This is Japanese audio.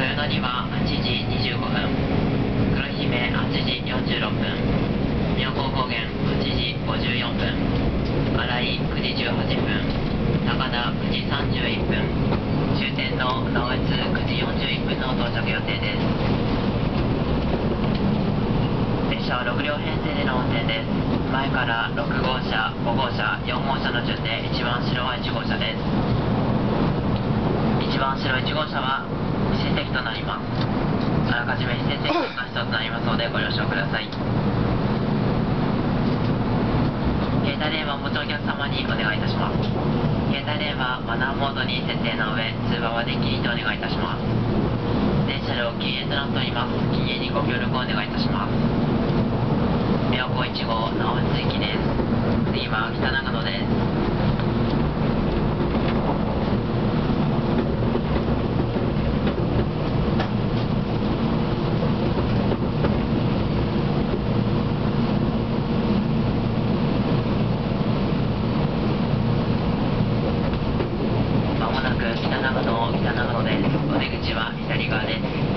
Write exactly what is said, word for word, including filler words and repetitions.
乗りははちじにじゅうごふん、黒姫はちじよんじゅうろっぷん、妙高高原はちじごじゅうよんぷん、新井くじじゅうはっぷん、高田くじさんじゅういっぷん、終点の直江津くじよんじゅういっぷんの到着予定です。列車はろく両編成での運転です。前からろく号車、ご号車、よん号車の順で一番後ろはいち号車です。一番後ろいち号車は指定席となります。あらかじめ指定席がひとつとなりますのでご了承ください。携帯電話をお持ちのお客様にお願いいたします。携帯電話マナーモードに設定の上、通話は電気にてお願いいたします。電車両禁煙となっております。禁煙にご協力をお願いいたします。妙高いち号直江津行きです。次は北長野です。まもなく北長野、北長野です。お出口は左側です。